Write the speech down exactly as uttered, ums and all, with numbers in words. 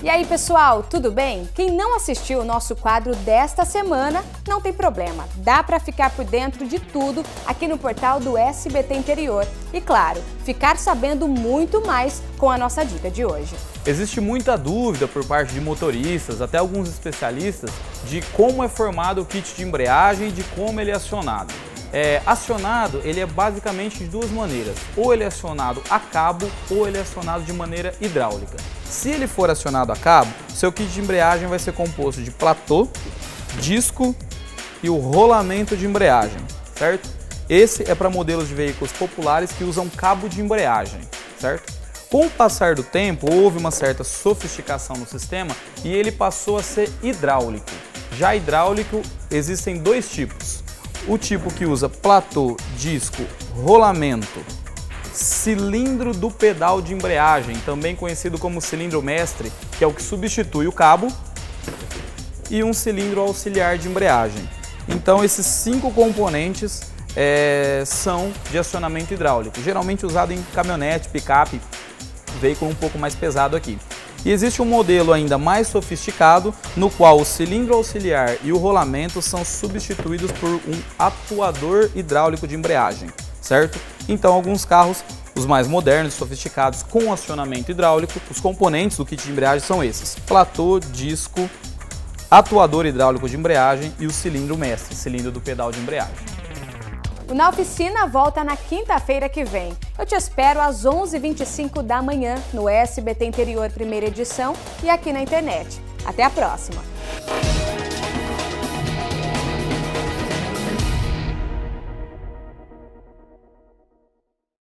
E aí, pessoal, tudo bem? Quem não assistiu o nosso quadro desta semana, não tem problema. Dá para ficar por dentro de tudo aqui no portal do S B T Interior. E claro, ficar sabendo muito mais com a nossa dica de hoje. Existe muita dúvida por parte de motoristas, até alguns especialistas, de como é formado o kit de embreagem e de como ele é acionado. É, acionado, ele é basicamente de duas maneiras, ou ele é acionado a cabo ou ele é acionado de maneira hidráulica. Se ele for acionado a cabo, seu kit de embreagem vai ser composto de platô, disco e o rolamento de embreagem, certo? Esse é para modelos de veículos populares que usam cabo de embreagem, certo? Com o passar do tempo, houve uma certa sofisticação no sistema e ele passou a ser hidráulico. Já hidráulico, existem dois tipos. O tipo que usa platô, disco, rolamento, cilindro do pedal de embreagem, também conhecido como cilindro mestre, que é o que substitui o cabo, e um cilindro auxiliar de embreagem. Então esses cinco componentes é, são de acionamento hidráulico, geralmente usado em caminhonete, picape, veículo um pouco mais pesado aqui. E existe um modelo ainda mais sofisticado, no qual o cilindro auxiliar e o rolamento são substituídos por um atuador hidráulico de embreagem, certo? Então, alguns carros, os mais modernos, sofisticados, com acionamento hidráulico, os componentes do kit de embreagem são esses: platô, disco, atuador hidráulico de embreagem e o cilindro mestre, cilindro do pedal de embreagem. O Na Oficina volta na quinta-feira que vem. Eu te espero às onze e vinte e cinco da manhã no S B T Interior Primeira Edição e aqui na internet. Até a próxima!